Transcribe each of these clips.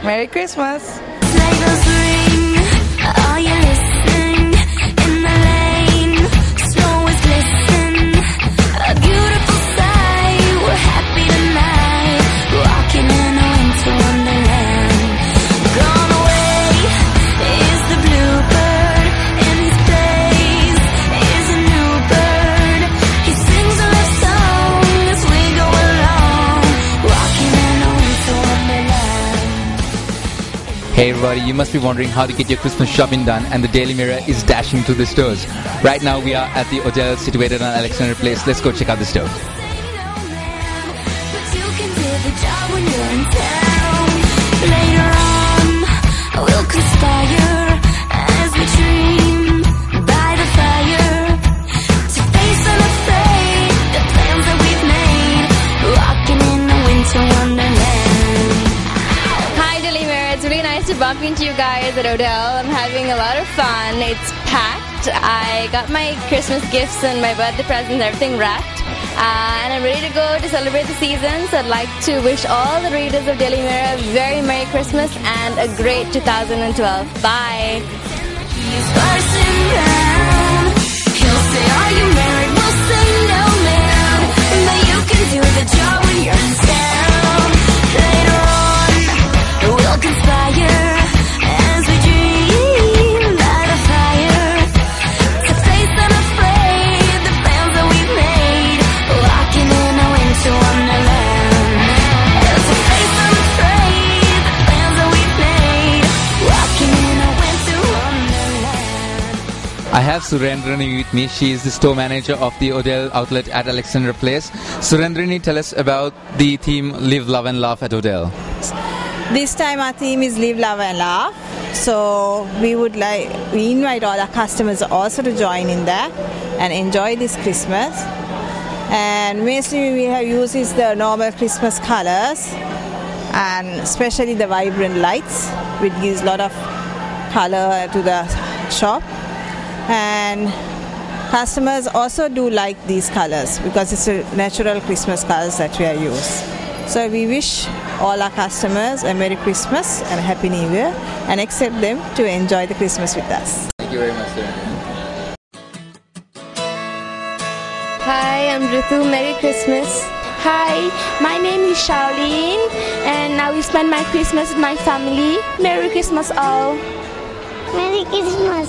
Merry Christmas. Sleigh bells ring, are you listening? In the lane, snow is glistening. A beautiful sight, we're happy tonight. Rocking in a winter wonderland. Gone away is the bluebird, in his place is a new bird. He sings a love song as we go along. Rocking in a winter wonderland. Hey everybody, you must be wondering how to get your Christmas shopping done, and the Daily Mirror is dashing to the stores. Right now we are at the hotel situated on Alexandra Place. Let's go check out the store. But you can do the job when you're in town. Later on, we'll conspire as we dream by the fire to face unafraid the plans that we've made. Rocking in the winter wonderland. Hi Daily Mirror, it's really nice to bump into you guys at Odell. I'm having a lot of fun. It's packed. I got my Christmas gifts and my birthday presents, everything wrapped. And I'm ready to go to celebrate the season. So I'd like to wish all the readers of Daily Mirror a very Merry Christmas and a great 2012. Bye. He's parsing round. He'll say, are you married? We'll say no, ma'am. But you can do the job when you're in town. Later on, we'll conspire as we dream by the fire to face unafraid the plans that we've made. Rocking in a winter wonderland. To face unafraid the plans that we've made. Rocking in a winter wonderland. I have Surendrini with me. She is the store manager of the Odell outlet at Alexandra Place. Surendrini, tell us about the theme Live, Love and Laugh at Odell. This time our theme is Live, Love and Laugh. So we invite all our customers also to join in that and enjoy this Christmas. And mostly we have used is the normal Christmas colors and especially the vibrant lights, which gives a lot of color to the shop. And customers also do like these colors because it's a natural Christmas colors that we are used. So we wish all our customers a Merry Christmas and a Happy New Year and accept them to enjoy the Christmas with us. Thank you very much, Surendrini. Hi, I'm Ritu. Merry Christmas. Hi, my name is Charlene and I will spend my Christmas with my family. Merry Christmas all. Merry Christmas.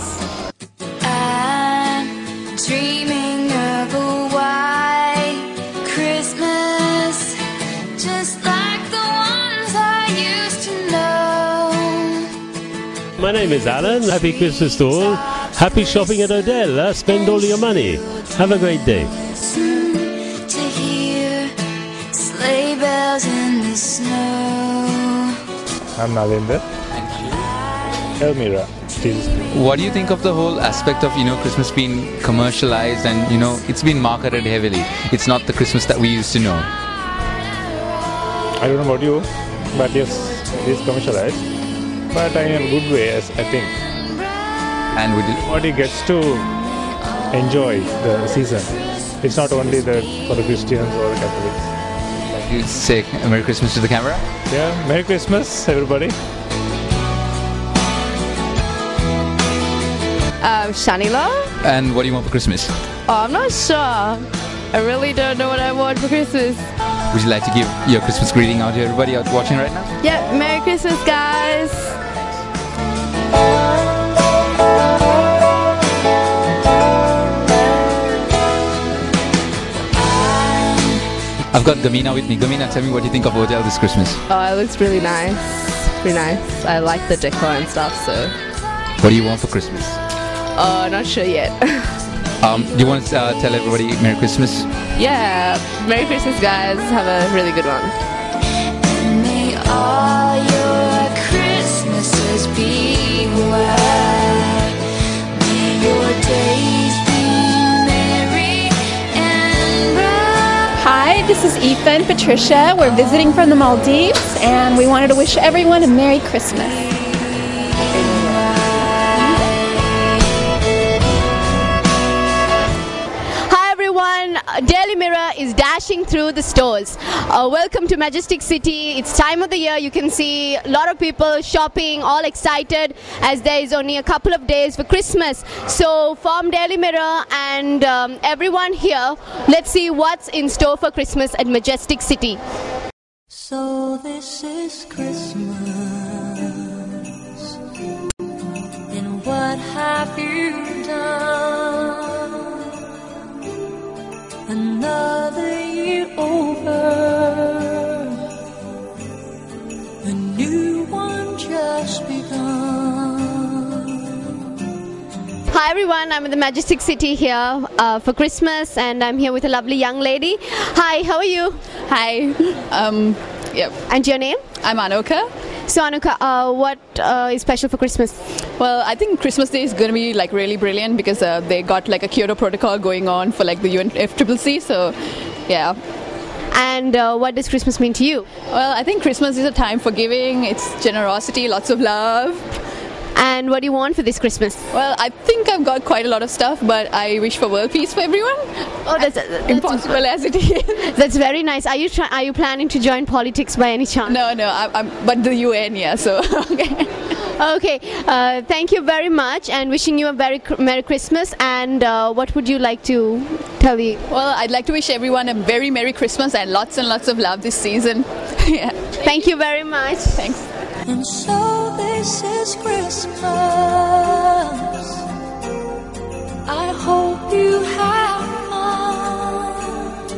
I'm dreaming of a white Christmas, just like the ones I used to know. My name is Alan. Happy Christmas to all. Happy shopping at Odell. Spend all your money. Have a great day. To hear sleigh bells in the snow. I'm Nalendra. Elmira. What do you think of the whole aspect of, Christmas being commercialized and, it's been marketed heavily? It's not the Christmas that we used to know. I don't know about you, but yes, it is commercialized. But in a good way, I think. And Everybody gets to enjoy the season. It's not only for the Christians or the Catholics. you say Merry Christmas to the camera? Yeah, Merry Christmas, everybody. Shanila. And what do you want for Christmas? Oh, I'm not sure. I really don't know what I want for Christmas. Would you like to give your Christmas greeting out to everybody out watching right now? Yeah, Merry Christmas, guys. I've got Gamina with me. Gamina, tell me what you think of Odell this Christmas. Oh, it looks really nice. Pretty nice. I like the decor and stuff, so. What do you want for Christmas? Oh, not sure yet. Do you want to tell everybody Merry Christmas? Yeah, Merry Christmas, guys. Have a really good one. May all your Christmases be white. May your days be merry and bright. Hi, this is Aoife and Patricia. We're visiting from the Maldives and we wanted to wish everyone a Merry Christmas. Daily Mirror is dashing through to the stores. Welcome to Majestic City. It's time of the year. You can see a lot of people shopping, all excited as there is only a couple of days for Christmas. So from Daily Mirror and everyone here, let's see what's in store for Christmas at Majestic City. So this is Christmas, and what have you done? Another year over, a new one just begun. Hi everyone, I'm in the Majestic City here for Christmas, and I'm here with a lovely young lady. Hi, how are you? Hi. Yep. And your name? I'm Anoka. So Anuka, what is special for Christmas? Well, I think Christmas Day is going to be like really brilliant because they got like a Kyoto Protocol going on for like the UNFCCC. So, yeah. And what does Christmas mean to you? Well, I think Christmas is a time for giving. It's generosity, lots of love. And what do you want for this Christmas? Well, I think I've got quite a lot of stuff, but I wish for world peace for everyone. Oh, that's impossible as it is. That's very nice. Are you planning to join politics by any chance? No, but the UN, yeah. So okay. Okay. Thank you very much, and wishing you a very Merry Christmas. And what would you like to tell me? Well, I'd like to wish everyone a very Merry Christmas and lots of love this season. Yeah. Thank you very much. Thanks. And so this is Christmas. I hope you have fun.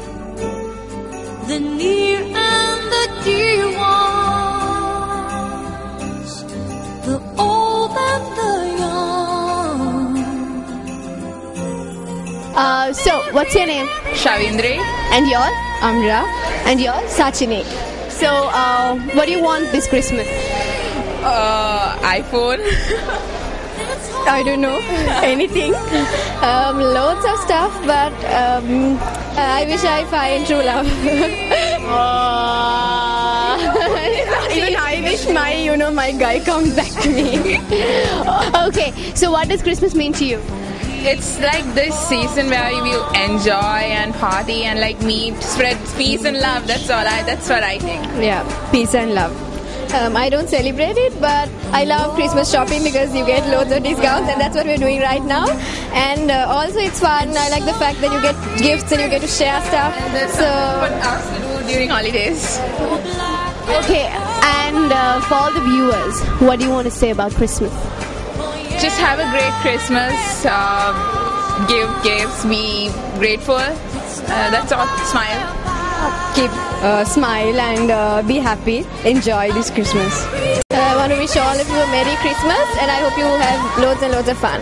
The near and the dear ones, the old and the young. So, what's your name? Shavindri. And yours? Amra. And yours? Sachini. So, what do you want this Christmas? iPhone. I don't know. Anything? Loads of stuff, but I wish I find true love. Even I wish my guy comes back to me. Okay, so what does Christmas mean to you? It's like this season where you enjoy and party and like meet, spread peace and love. That's what I think. Yeah, peace and love. I don't celebrate it, but I love Christmas shopping because you get loads of discounts, and that's what we're doing right now. And also it's fun. I like the fact that you get gifts and you get to share stuff. That's what else to do during holidays. Okay, and for all the viewers, what do you want to say about Christmas? Just have a great Christmas. Give gifts. Be grateful. That's all. Smile. Keep smile and be happy. Enjoy this Christmas. I want to wish all of you a Merry Christmas, and I hope you have loads and loads of fun.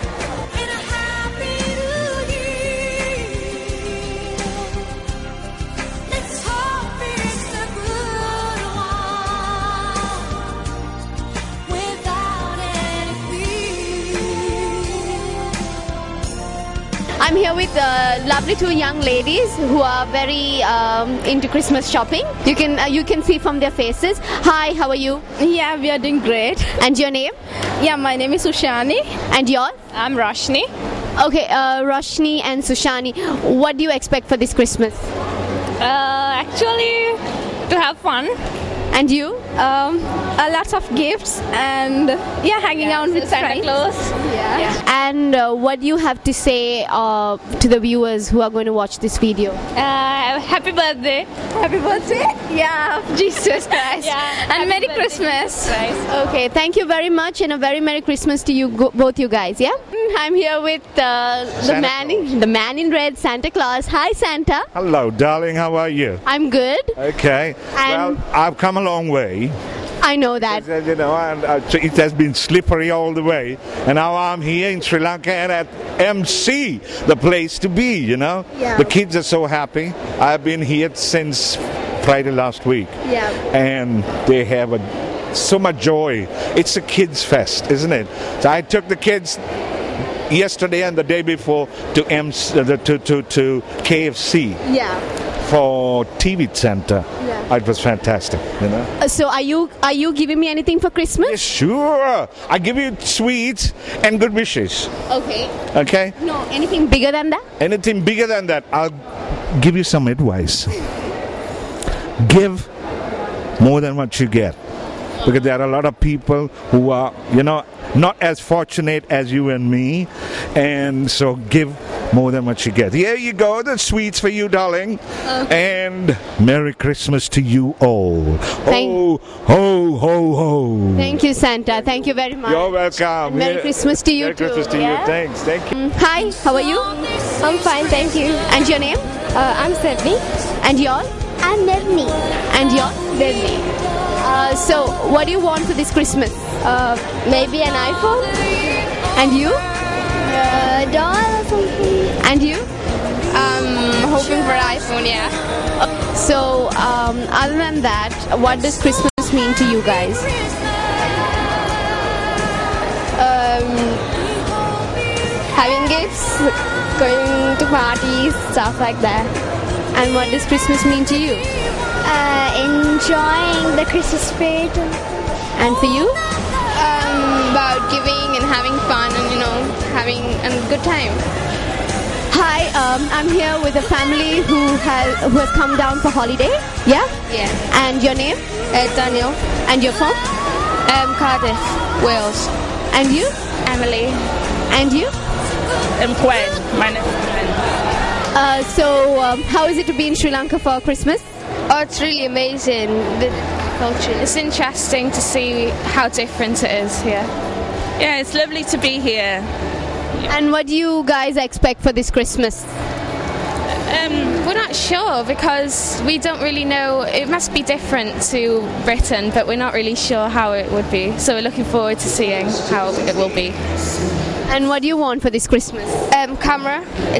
I'm here with lovely two young ladies who are very into Christmas shopping. You can see from their faces. Hi, how are you? Yeah, we are doing great. And your name? Yeah, my name is Sushani. And yours? I'm Roshni. Okay, Roshni and Sushani, what do you expect for this Christmas? Actually, to have fun. And you? Lots of gifts and hanging out with Santa Claus. Yeah. And what do you have to say to the viewers who are going to watch this video? Happy birthday. Happy birthday? Yeah, Jesus Christ. Yeah. And Merry Christmas. Okay, thank you very much, and a very Merry Christmas to you both you guys, yeah? I'm here with the man in red, Santa Claus. Hi, Santa. Hello, darling. How are you? I'm good. Okay. And well, I've come a long way. I know that. You know, and it has been slippery all the way. And now I'm here in Sri Lanka and at MC, the place to be, you know. Yeah. The kids are so happy. I've been here since Friday last week. Yeah. And they have so much joy. It's a kids' fest, isn't it? So I took the kids yesterday and the day before to KFC. Yeah. For TV Center. Yeah. It was fantastic, you know. So are you giving me anything for Christmas? Yes, sure. I give you sweets and good wishes. Okay. Okay? No, anything bigger than that? Anything bigger than that, I'll give you some advice. give more than what you get. Because there are a lot of people who are, not as fortunate as you and me, and so give more than what you get. Here you go, the sweets for you, darling. And Merry Christmas to you all. Ho, ho, ho, ho. Thank you, Santa. Thank you very much. You're welcome. And Merry Christmas to you Merry too. Christmas to you. Thanks. Thank you. Hi, how are you? I'm fine, thank you. And your name? I'm Stephanie. And yours? I'm Nirni. And yours? Delhi. So, what do you want for this Christmas? Maybe an iPhone? And you? Doll or something. And you? Hoping for an iPhone, yeah. So, other than that, what does Christmas mean to you guys? Having gifts, going to parties, stuff like that. And what does Christmas mean to you? Enjoying the Christmas spirit. And for you? About giving and having fun and, having a good time. Hi, I'm here with a family who has come down for holiday. Yeah? Yeah. And your name? Daniel. And you're from? Cardiff, Wales. And you? Emily. And you? Gwen. My name is Gwen. So, how is it to be in Sri Lanka for Christmas? Oh, it's really amazing. The culture. It's interesting to see how different it is here. Yeah, it's lovely to be here. And what do you guys expect for this Christmas? We're not sure because we don't really know. It must be different to Britain, but we're not really sure how it would be. So we're looking forward to seeing how it will be. And what do you want for this Christmas? A camera.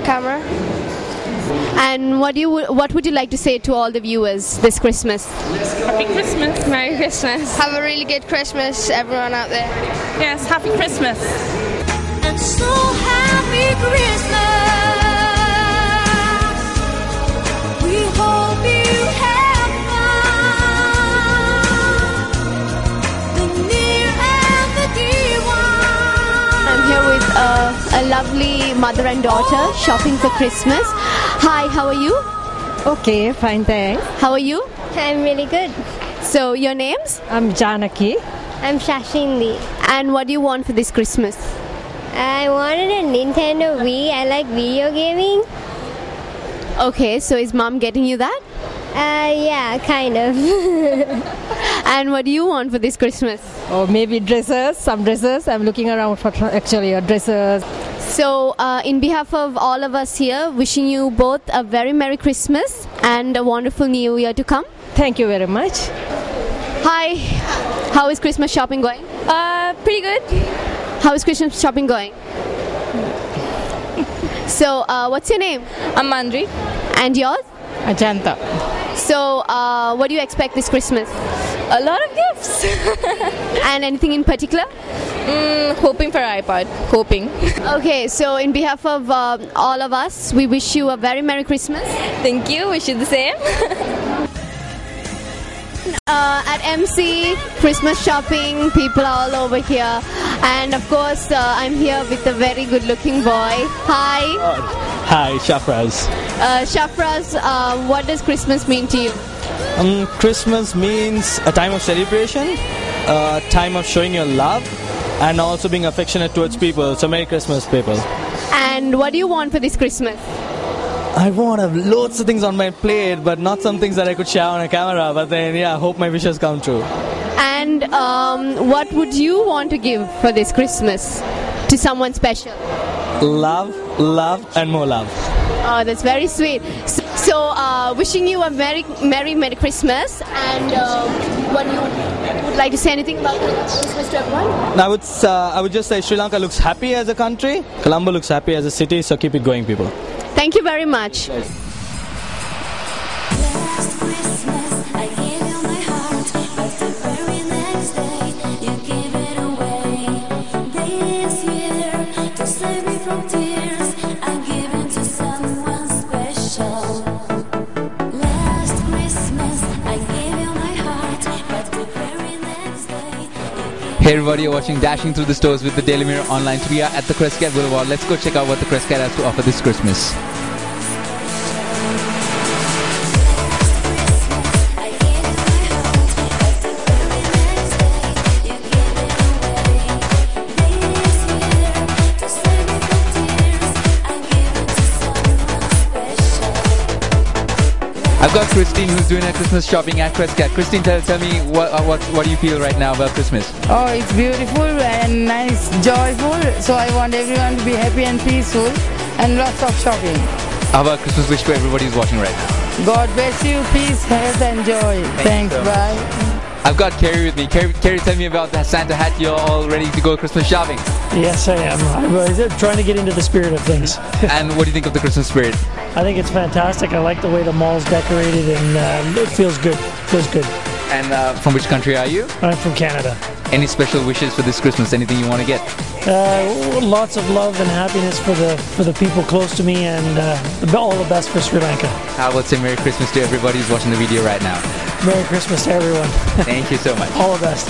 And what would you like to say to all the viewers this Christmas? Happy Christmas. Merry Christmas. Have a really good Christmas, everyone out there. Yes, Happy Christmas. And so happy Christmas. We hope you have fun. The near and the dear one. I'm here with a lovely mother and daughter shopping for Christmas. Hi, how are you? Okay, fine, thanks. How are you? I'm really good. So, your names? I'm Janaki. I'm Shashindi. And what do you want for this Christmas? I wanted a Nintendo Wii. I like video gaming. Okay, so is mom getting you that? Yeah, kind of. And what do you want for this Christmas? Or maybe dresses, some dresses. I'm looking around for actually dresses. So, in behalf of all of us here, wishing you both a very Merry Christmas and a wonderful New Year to come. Thank you very much. Hi, how is Christmas shopping going? Pretty good. How is Christmas shopping going? So, what's your name? I'm Mandri. And yours? Ajanta. So, what do you expect this Christmas? A lot of gifts. And anything in particular? Hoping for iPod. Hoping. Okay, so in behalf of all of us, we wish you a very Merry Christmas. Thank you. Wish you the same. At MC, Christmas shopping, people are all over here. And of course, I'm here with a very good looking boy. Hi. Hi, Shafraz. Shafraz, what does Christmas mean to you? Christmas means a time of celebration, a time of showing your love, and also being affectionate towards people. So Merry Christmas, people. And what do you want for this Christmas? I want to have loads of things on my plate, but not some things that I could share on a camera. But then, yeah, I hope my wishes come true. And what would you want to give for this Christmas to someone special? Love, and more love. Oh, that's very sweet. So, wishing you a Merry Christmas. And what you would like to say anything about Christmas to everyone? I would just say Sri Lanka looks happy as a country. Colombo looks happy as a city. So keep it going, people. Thank you very much. Last Christmas, I gave you my heart, but the very next day, you gave it away. This year, to save me from tears, I give it to someone special. Last Christmas, I gave you my heart, but the very next day, Hey everybody, you're watching Dashing Through the Stores with the Daily Mirror Online. We are at the Crescat Boulevard. Let's go check out what the Crescat has to offer this Christmas. I I've got Christine who's doing her Christmas shopping at Crescat. Christine, tell me what do you feel right now about Christmas? Oh, it's beautiful and nice, joyful. So I want everyone to be happy and peaceful and lots of shopping. How about Christmas wish to everybody who's watching right now? God bless you, peace, health and joy. Thanks, bye. I've got Carrie with me. Carrie, tell me about the Santa hat. You're all ready to go Christmas shopping. Yes, I am. I'm trying to get into the spirit of things. And what do you think of the Christmas spirit? I think it's fantastic. I like the way the mall's decorated, and it feels good. Feels good. And from which country are you? I'm from Canada. Any special wishes for this Christmas? Anything you want to get? Lots of love and happiness for the people close to me, and all the best for Sri Lanka. How about say Merry Christmas to everybody who's watching the video right now? Merry Christmas to everyone. Thank you so much. All the best.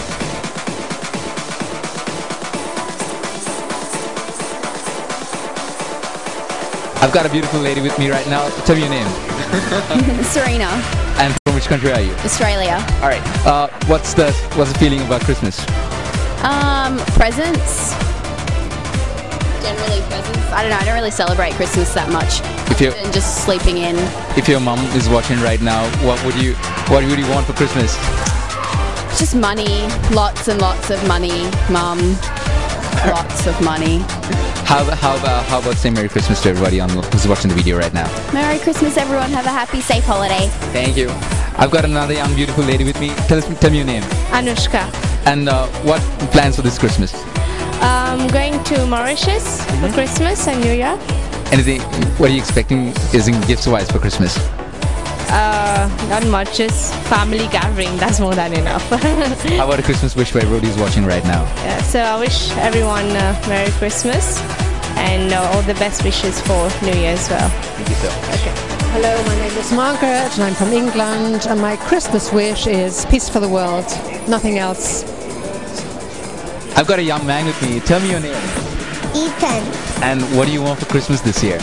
I've got a beautiful lady with me right now. Tell me your name. Serena, And from which country are you? Australia. All right. What's the feeling about Christmas? Presents. Generally presents. I don't know. I don't really celebrate Christmas that much. If you And just sleeping in. if your mom is watching right now, what would you want for Christmas? Just money. Lots and lots of money. Mum. Lots of money. How about say Merry Christmas to everybody who's watching the video right now? Merry Christmas, everyone. Have a happy, safe holiday. Thank you. I've got another young, beautiful lady with me. Tell me your name. Anushka. And what plans for this Christmas? I'm going to Mauritius for Christmas and New Year. Anything? What are you expecting is in gifts-wise for Christmas? Not much, just family gathering. That's more than enough. How about a Christmas wish for everybody who's watching right now? Yeah, so I wish everyone Merry Christmas and all the best wishes for New Year as well. Thank you so much. Okay. Hello, my name is Margaret and I'm from England, and my Christmas wish is peace for the world. Nothing else. I've got a young man with me. Tell me your name. Ethan. And what do you want for Christmas this year?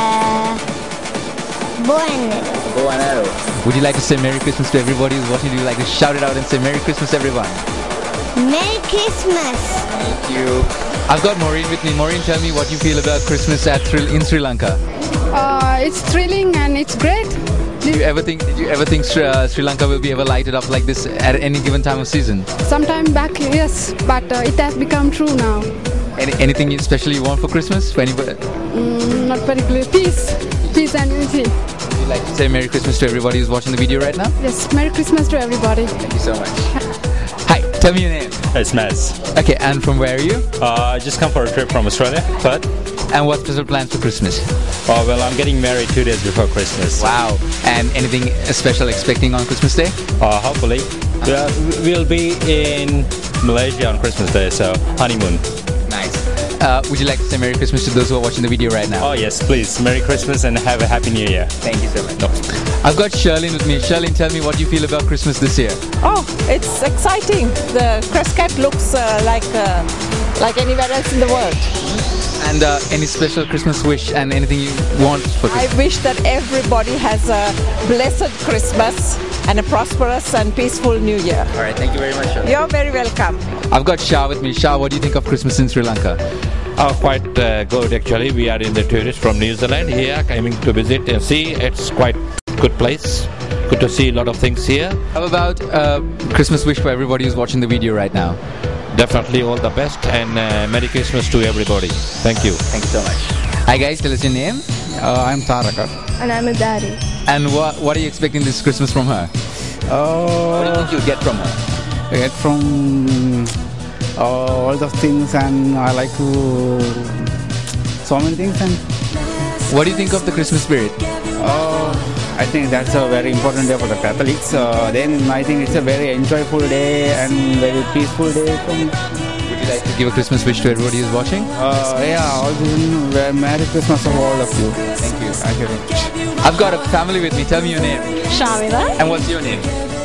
Bueno. Would you like to say Merry Christmas to everybody who's watching? Do you like to shout it out and say Merry Christmas, everyone? Merry Christmas. Thank you. I've got Maureen with me. Maureen, tell me what you feel about Christmas in Sri Lanka. It's thrilling and it's great. Did you ever think Sri Lanka will be ever lighted up like this at any given time of season? Sometime back, yes, but it has become true now. Anything especially you want for Christmas? For anybody? Not particularly. Peace and unity. Would you like to say Merry Christmas to everybody who's watching the video right now? Yes, Merry Christmas to everybody. Thank you so much. Hi, tell me your name. It's Maz. Okay, and from where are you? I just come for a trip from Australia, Perth. And what special plans for Christmas? Oh, well, I'm getting married 2 days before Christmas. Wow. And anything special expecting on Christmas Day? Hopefully. We'll be in Malaysia on Christmas Day, so honeymoon. Nice. Would you like to say Merry Christmas to those who are watching the video right now? Oh, yes, please. Merry Christmas and have a Happy New Year. Thank you so much. I've got Sherlyn with me. Sherlyn, tell me what you feel about Christmas this year. Oh, it's exciting. The Crescat looks like anywhere else in the world. And any special Christmas wish and anything you want for Christmas? I wish that everybody has a blessed Christmas and a prosperous and peaceful New Year. All right, thank you very much, Sherlyn. You're very welcome. I've got Shah with me. Shah, what do you think of Christmas in Sri Lanka? Quite good actually. We are in the tourists from New Zealand here coming to visit and see. It's quite good place. Good to see a lot of things here. How about Christmas wish for everybody who's watching the video right now? Definitely all the best and Merry Christmas to everybody. Thank you. Thank you so much. Hi guys, tell us your name. I'm Taraka. And I'm a daddy. And what are you expecting this Christmas from her? What do you think you'll get from her? I get from all the things, and I like to so many things. And what do you think of the Christmas spirit? I think that's a very important day for the Catholics. Then I think it's a very enjoyable day and very peaceful day for me. Would you like to give a Christmas wish to everybody who's watching? Merry Christmas to all of you. Thank you. Thank you very much. I've got a family with me. Tell me your name. Shamila. And what's your name?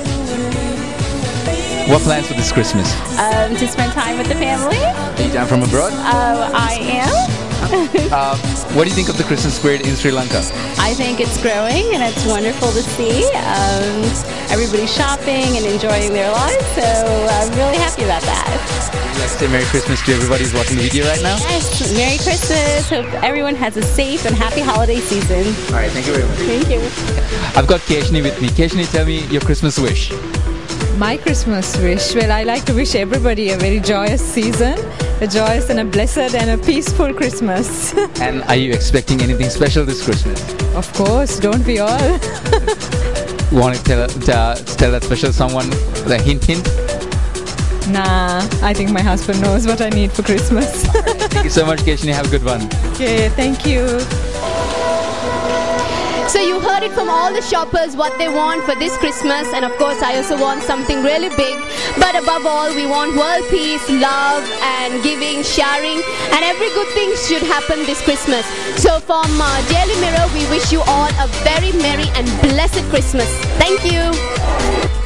What plans for this Christmas? To spend time with the family. Are you down from abroad? I am. What do you think of the Christmas spirit in Sri Lanka? I think it's growing and it's wonderful to see. Everybody's shopping and enjoying their lives, so I'm really happy about that. Would you like to say Merry Christmas to everybody who's watching the video right now? Yes, Merry Christmas. Hope everyone has a safe and happy holiday season. All right, thank you very much. Thank you. I've got Keshni with me. Keshni, tell me your Christmas wish. My Christmas wish, well, I like to wish everybody a very joyous season, a joyous and a blessed and a peaceful Christmas. And are you expecting anything special this Christmas? Of course, don't we all? You want to tell that special someone the hint? Nah, I think my husband knows what I need for Christmas. Thank you so much, Keshni. Have a good one. Okay, thank you. So you heard it from all the shoppers what they want for this Christmas, and of course I also want something really big, but above all we want world peace, love and giving, sharing, and every good thing should happen this Christmas. So from Daily Mirror we wish you all a very merry and blessed Christmas. Thank you.